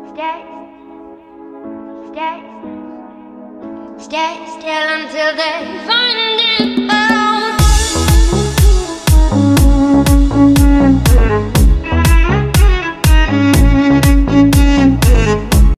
Stay, stay, stay still until they find it.